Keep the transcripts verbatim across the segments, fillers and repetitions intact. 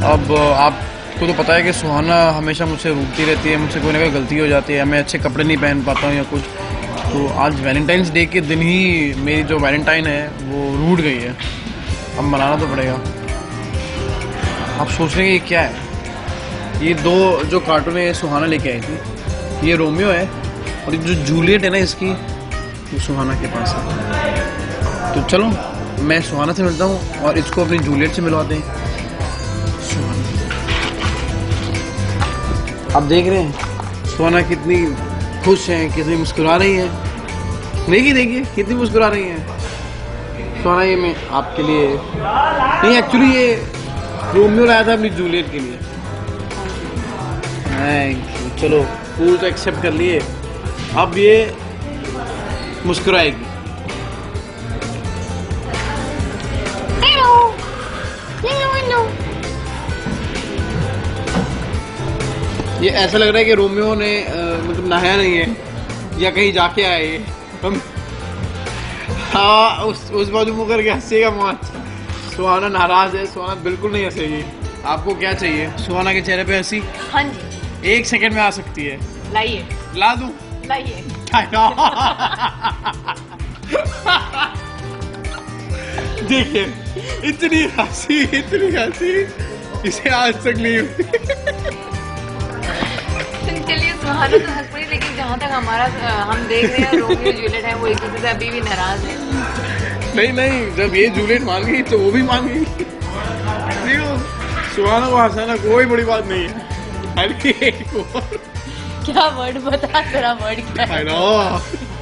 अब आपको तो पता है कि सुहाना हमेशा मुझसे रूठती रहती है, मुझसे कोई ना कोई गलती हो जाती है, मैं अच्छे कपड़े नहीं पहन पाता हूँ या कुछ। तो आज वैलेंटाइंस डे के दिन ही मेरी जो वैलेंटाइन है वो रूठ गई है। अब मनाना तो पड़ेगा। आप सोच रहे हैं ये क्या है? ये दो जो कार्टून है सुहाना लेके आई थी, ये रोमियो है और जो जूलियट है ना इसकी, वो सुहाना के पास है। तो चलो मैं सुहाना से मिलता हूँ और इसको अपनी जूलियट से मिलवाते हैं। आप देख रहे हैं सुहाना कितनी खुश है, कितनी मुस्कुरा रही है। देखिए देखिए कितनी मुस्कुरा रही है सुहाना। ये मैं आपके लिए नहीं, एक्चुअली ये रोमियो लाया था अपनी जूलियट के लिए। चलो फूल तो एक्सेप्ट कर लिए, अब ये मुस्कुराएगी। ये ऐसा लग रहा है कि रोमियो ने आ, मतलब नहाया नहीं है या कहीं जाके आए हम। हाँ उस उस बाजू मुँह करके हंसेगा मौत। सुहाना नाराज है, सुहाना बिल्कुल नहीं हंसेगी। आपको क्या चाहिए? सुहाना के चेहरे पे हंसी हाँ जी एक सेकंड में आ सकती है। लाइए, ला दूं? लाइए। देखिए इतनी हंसी इतनी हंसी इसे आज तक नहीं हुई। चलिए सुहाना तो हंस पड़ी, लेकिन जहाँ तक हमारा हम देख रहे हैं रोमियो जूलियट है वो एक दूसरे से अभी भी नाराज है। नहीं नहीं, जब ये जूलियट मान गई तो वो भी मान गई। देखो सुहाना को हंसाना कोई बड़ी बात नहीं है। अरे एक और क्या वर्ड बता, तेरा वर्ड क्या है? I know।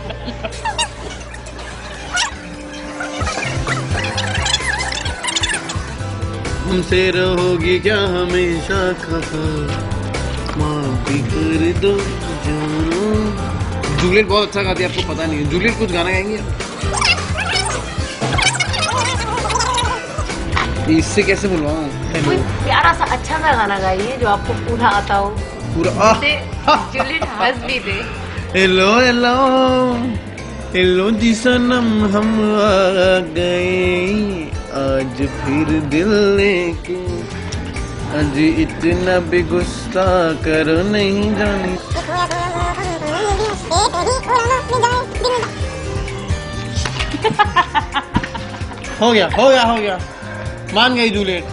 हमसे रहोगी क्या हमेशा खफा, माफ भी कर दो जानो। जूलियट बहुत अच्छा गाती है, आपको पता नहीं है। जूलियट कुछ गाना गाएंगे? इससे कैसे बुलवाऊं? कोई प्यारा सा अच्छा सा गाना गाइए जो आपको पूरा आता हो। पूरा जूलियट हंस भी दे। हेलो हेलो हेलो जी सनम हम आ गए आज फिर दिल लेके, आज इतना भी गुस्सा करो नहीं जानी। हो गया हो गया हो गया, मान गई जूलियट।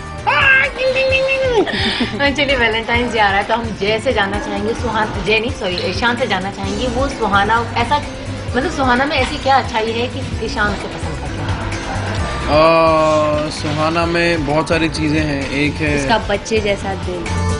चलिए वैलेंटाइंस डे आ रहा है तो हम जय से जानना चाहेंगे, सुहाना जय नहीं सॉरी ईशान से जानना चाहेंगे वो सुहाना ऐसा मतलब सुहाना में ऐसी क्या अच्छाई है कि ईशान से पसंद करता है? सुहाना में बहुत सारी चीजें हैं। एक है उसका बच्चे जैसा दिल।